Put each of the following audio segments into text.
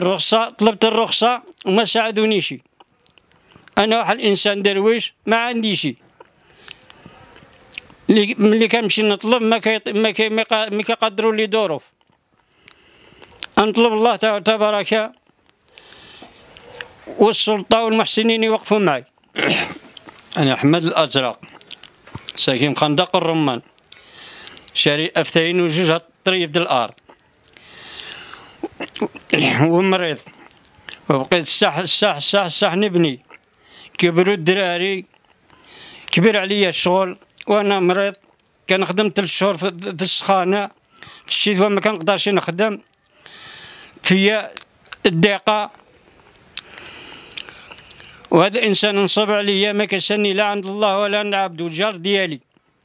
الرخصة، طلبت الرخصة وما ساعدونيش. أنا واحد الإنسان درويش ما عندي شي. ملي كنمشي نطلب ما كيقدروا لي ظروف. نطلب الله تبارك والسلطة والمحسنين يوقفوا معي. أنا أحمد الأزرق، ساكن خندق الرمان، شاري أفتين وجوج طريف د الأرض، ومريض، وبقيت الصح نبني. كبروا الدراري، كبر عليا الشغل وأنا مريض. كنخدم 3 شهور في السخانة، في الشتوى ما كنقدرش نخدم، فيا الضيقة. وهذا الإنسان نصب عليا ما كسني لا عند الله ولا عند عبده. الجار ديالي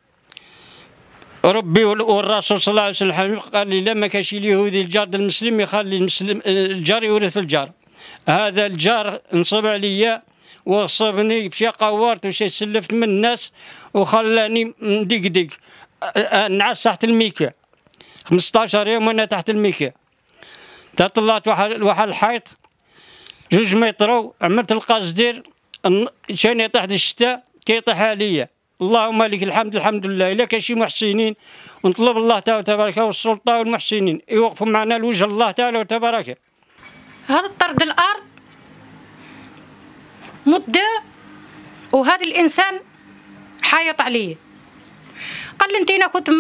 ربي والرسول صلى الله عليه وسلم قال لي لا ما كاش اليهودي الجار المسلم يخلي المسلم الجار يورث الجار. هذا الجار نصب عليا وغصبني في شي قوارت وشي سلفت من الناس وخلاني ندقدق نعس تحت الميكا 15 يوم وانا تحت الميكا. طلعت واحد الحيط 2 متر، عملت القصدير كان يطيح الشتاء كيطيح عليا. اللهم لك الحمد، الحمد لله. الا كاين شي محسنين ونطلب الله تعالى تبارك والسلطه والمحسنين يوقفوا معنا لوجه الله تعالى وتبارك. هذا الطرد الارض مده، وهذا الانسان حايط عليه. قال لي انت انا كنت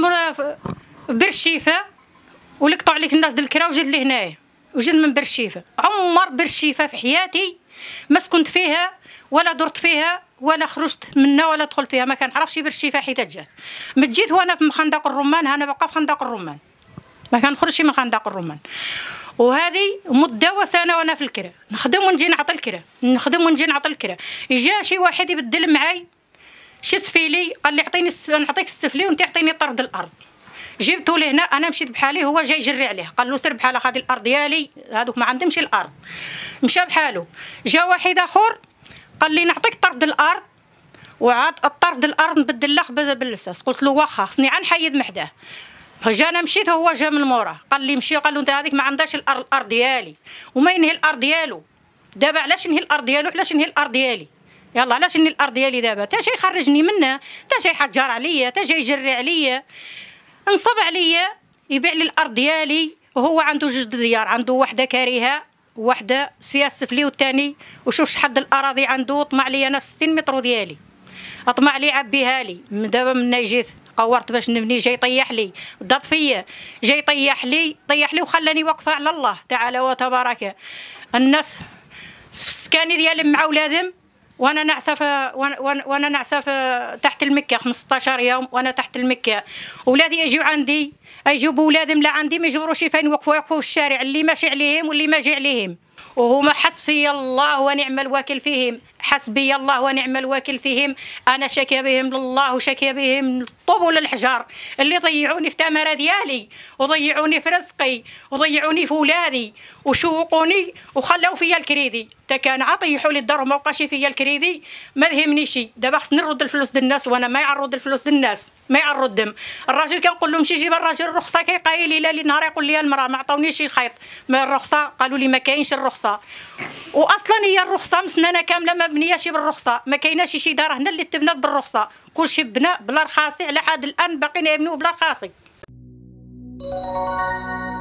برشيفه ولقطوا عليك الناس ديال الكرا وجيت لهنايا، وجيت من برشيفه. عمر برشيفه في حياتي ما سكنت فيها ولا درت فيها ولا خرجت منها ولا دخلت فيها، ما كنعرفش برشيفه حيت جات. مجيت وانا في خندق الرمان، انا باقا في خندق الرمان، ما كنخرجش من خندق الرمان. وهذه مده وسنه وانا في الكرا، نخدم ونجي نعطي الكرا، نخدم ونجي نعطي الكرا. جا شي واحد يبدل معاي شي سفيلي، قال لي عطيني نعطيك السفلي وانت عطيني طرد الارض. جبتو لهنا، انا مشيت بحالي، هو جاي يجري عليه، قال له سير بحالك هذه الارض ديالي، هذوك ما عندهمش الارض. مشى بحالو. جا واحد اخر قال لي نعطيك طرد الارض، وعاد الطرد الارض نبدل له باللساس. قلت له واخا، خصني غنحيد محداه. انا مشيت، هو جا من موراه قال لي مشي، قال له انت هذيك ما عندهاش الارض ديالي، وما ينهي الارض ديالو. دابا علاش نهي الارض ديالو؟ علاش نهي الارض ديالي؟ يلا علاش نهي الارض ديالي دابا؟ تا جاي يخرجني منها، تا جاي يحجر عليا، تا جاي يجري عليا، نصب عليا، يبيع لي الارض ديالي. وهو عنده 2 ديار، عنده وحده كارهه وحده فيها السفلي والثاني، وشوف شحال الاراضي عنده. طمع لي انا في 60 متر ديالي، اطمع لي عبيها لي. دابا من جيت قورت باش نبني، جاي يطيح لي، ضاد فيا، جاي يطيح لي وخلاني واقفه على الله تعالى وتبارك. الناس في السكاني ديالهم مع ولادهم، وانا نعسه تحت المكه 15 يوم وانا تحت المكه. ولادي يجيو عندي، يجيبوا ولادهم لعندي، ما يجبروش فين يوقفوا في الشارع، اللي ماشي عليهم واللي ما جي عليهم. وهما حسبي الله ونعم الوكيل فيهم، حسبي الله ونعم الوكيل فيهم. انا شاكيه بهم لله وشاكيه بهم للطوب وللحجار، اللي ضيعوني في الثمره ديالي وضيعوني في رزقي وضيعوني في ولادي وشوقوني وخلاو فيا الكريدي. تا كان عطيحوا لي الدار وما بقاش فيا الكريدي، ما يهمنيش. دابا خصني نرد الفلوس ديال الناس، وانا ما يعرض الفلوس ديال الناس، ما يعرضهم. الراجل كنقول له مشي جيب الراجل الرخصه، كيقايل لي لا، نهار يقول لي المراه ما عطاونيش الخيط ما الرخصه، قالوا لي ما كاينش الرخصه. واصلا هي الرخصه مسنانه كامله ما بنياش بالرخصه، ما كايناش شي دار هنا اللي تبنات بالرخصه، كلشي بنا بلا رخاصي. على حد الان باقيين يبنيو بلا رخاصي.